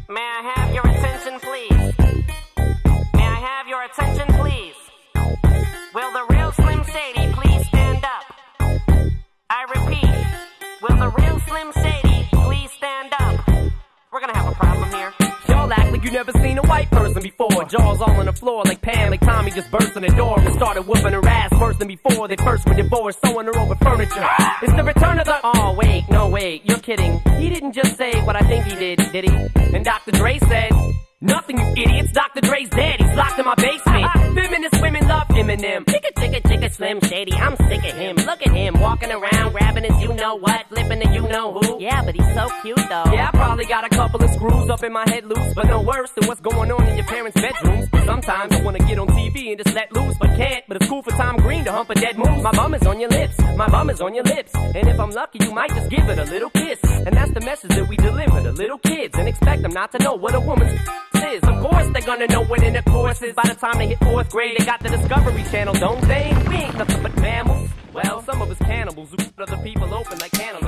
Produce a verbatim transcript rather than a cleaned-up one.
May I have your attention, please? May I have your attention, please? Will the real Slim Shady please stand up? I repeat, will the real Slim Shady please stand up? We're gonna have a problem here. Y'all act like you never seen a white person before. Jaws all on the floor like Pam, like Tommy just burst in the door and started whooping her ass worse than before. They first were divorced, throwing her over furniture. It's the return of the... Oh, wait, no, wait, you're kidding. He didn't just say what I think he did, did he? And Doctor Dre said... Nothing, you idiots. Doctor Dre's dead. He's locked in my basement. Feminist women love Eminem. Chicka, chicka, chicka, Slim Shady. I'm sick of him. Look at him walking around, grabbing his you-know-what, flipping the you-know-who. Yeah, but he's so cute, though. Yeah, I probably got a couple of screws up in my head loose, but no worse than what's going on in your parents' bedrooms. Sometimes I wanna get on T V and just let loose, but can't. But it's cool for Tom Green to hump a dead moose. My bum is on your lips. My bum is on your lips. And if I'm lucky, you might just give it a little kiss. And that's the message that we deliver to little kids and expect them not to know what a woman's is. Of course they're gonna know what intercourse is. By the time they hit fourth grade, they got the Discovery Channel, don't they? We ain't nothing but mammals. Well, some of us cannibals who put other people open like cannibals.